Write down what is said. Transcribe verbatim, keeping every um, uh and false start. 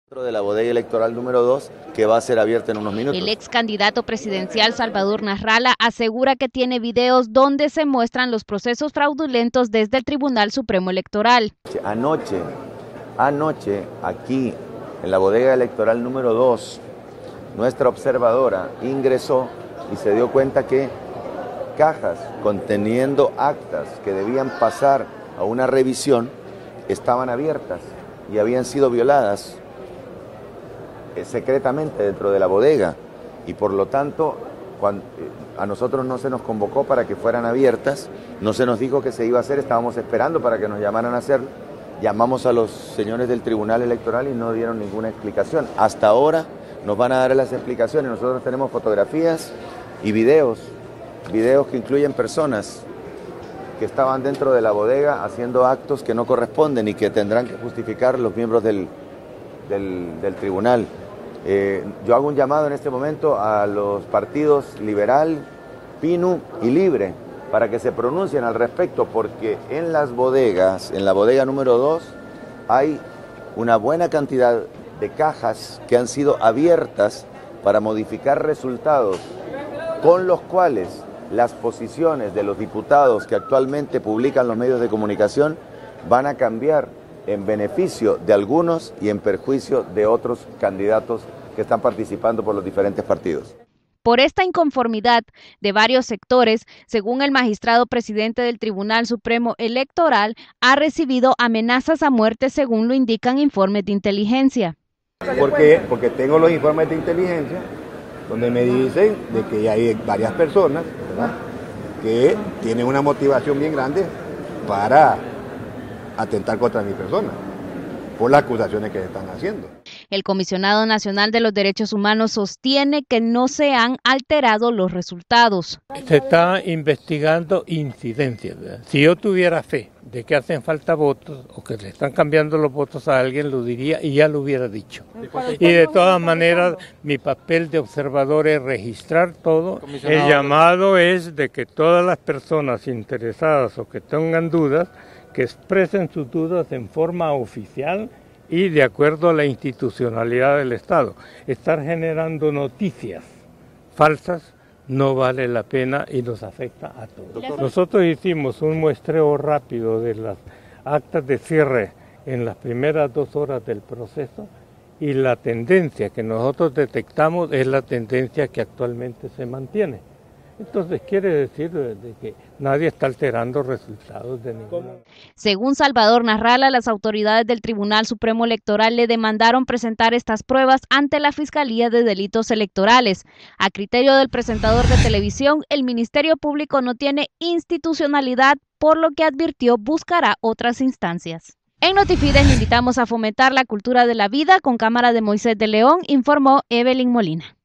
De la bodega electoral número dos, que va a ser abierta en unos minutos. El ex candidato presidencial Salvador Nasralla asegura que tiene videos donde se muestran los procesos fraudulentos desde el Tribunal Supremo Electoral. Anoche, anoche, aquí en la bodega electoral número dos, nuestra observadora ingresó y se dio cuenta que cajas conteniendo actas que debían pasar a una revisión estaban abiertas y habían sido violadas secretamente dentro de la bodega, y por lo tanto cuando, a nosotros no se nos convocó para que fueran abiertas, no se nos dijo que se iba a hacer, estábamos esperando para que nos llamaran a hacerlo, llamamos a los señores del Tribunal Electoral y no dieron ninguna explicación. Hasta ahora nos van a dar las explicaciones. Nosotros tenemos fotografías y videos, videos que incluyen personas que estaban dentro de la bodega haciendo actos que no corresponden y que tendrán que justificar los miembros del, del, del tribunal. Eh, yo hago un llamado en este momento a los partidos Liberal, Pinu y Libre para que se pronuncien al respecto, porque en las bodegas, en la bodega número dos, hay una buena cantidad de cajas que han sido abiertas para modificar resultados con los cuales las posiciones de los diputados que actualmente publican los medios de comunicación van a cambiar en beneficio de algunos y en perjuicio de otros candidatos que están participando por los diferentes partidos. Por esta inconformidad de varios sectores, según el magistrado presidente del Tribunal Supremo Electoral, ha recibido amenazas a muerte según lo indican informes de inteligencia. ¿Por qué? Porque tengo los informes de inteligencia donde me dicen de que hay varias personas, ¿verdad?, que tienen una motivación bien grande para atentar contra mi persona por las acusaciones que se están haciendo. El comisionado nacional de los derechos humanos sostiene que no se han alterado los resultados. Se está investigando incidencias, ¿verdad? Si yo tuviera fe de que hacen falta votos o que le están cambiando los votos a alguien, lo diría y ya lo hubiera dicho. Y de todas maneras, mi papel de observador es registrar todo. El llamado es de que todas las personas interesadas o que tengan dudas, que expresen sus dudas en forma oficial y de acuerdo a la institucionalidad del Estado. Estar generando noticias falsas no vale la pena y nos afecta a todos. Nosotros hicimos un muestreo rápido de las actas de cierre en las primeras dos horas del proceso y la tendencia que nosotros detectamos es la tendencia que actualmente se mantiene. Entonces quiere decir de que nadie está alterando resultados de ninguna. Según Salvador Nasralla, las autoridades del Tribunal Supremo Electoral le demandaron presentar estas pruebas ante la Fiscalía de Delitos Electorales. A criterio del presentador de televisión, el Ministerio Público no tiene institucionalidad, por lo que advirtió buscará otras instancias. En Notifides le invitamos a fomentar la cultura de la vida. Con cámara de Moisés de León, informó Evelyn Molina.